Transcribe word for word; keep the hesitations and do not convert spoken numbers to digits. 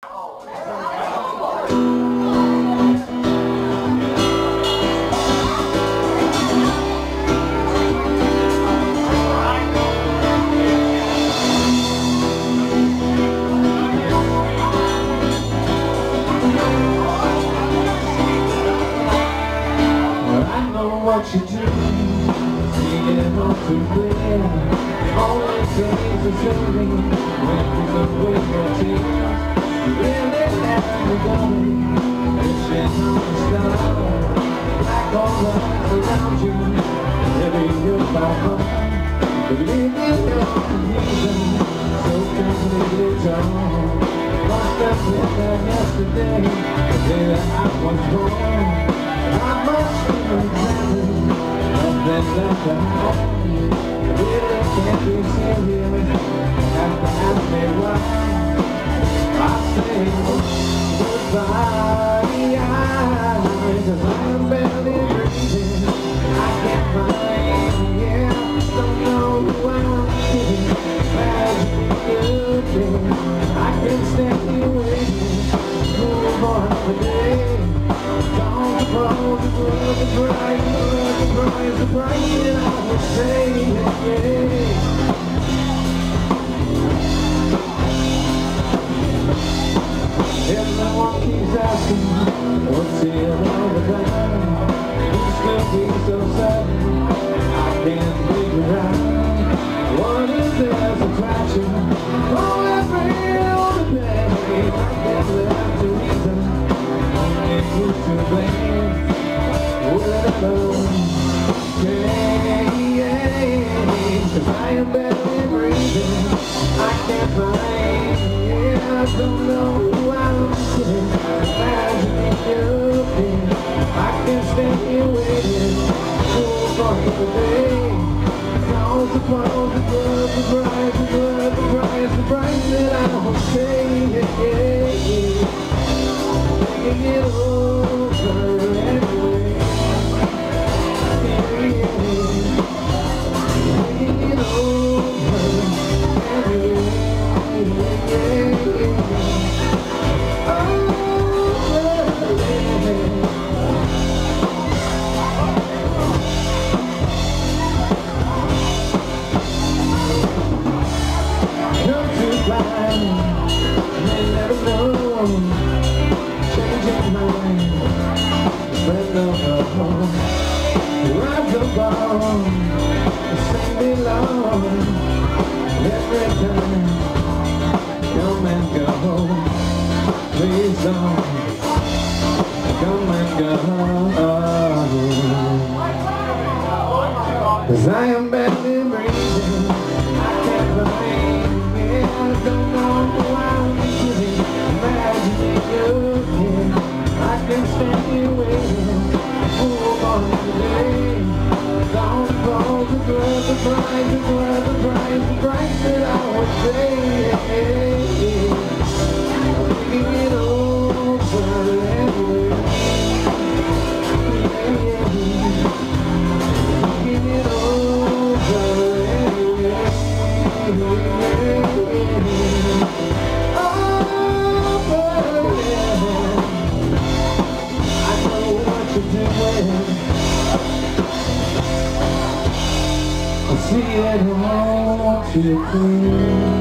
What you do, singing on to clear. Only things are showing when you look with your tears. You really have to go, wishing on the stars. Like all lights around you, living your power. Believe in your reason, so completely gone. Lost up with that yesterday, the day that I was born. I must examine nothing left behind. Really can't be serious. Have to ask me why. I say goodbye, cause I'm barely breathing. I can't find, yeah, don't know who I'm kidding. Magically looking, I can stand you waiting. Move on the day. Don't suppose it was the price, the price, the price that I would say, yeah. Everyone keeps asking, what's it all about? It's gonna be so sudden, I can't figure out. What is there's attraction? Oh, every other day, I can't live to reason. Only you to blame. Well, yeah, cause I am barely breathing. I can't find, yeah, I don't know who I'm kidding. Imagine you looking, I can't stand here waiting. Cool for the day. Don't suppose it was the price, it was the price, the price that I don't say, yeah, yeah, yeah. Taking it over anyway. Ride the ball, sing me long. Every time, come and go. Please don't come and go. Cause I am barely breathing. I can't believe it. I don't know who I'm kidding. Imagine you looking, I can stand here waiting. Move on today. Don't suppose it's worth the price, it's worth the price, the price that I would pay. I'm thinking it over anyway. Thinking it over anyway. I see it all too clear.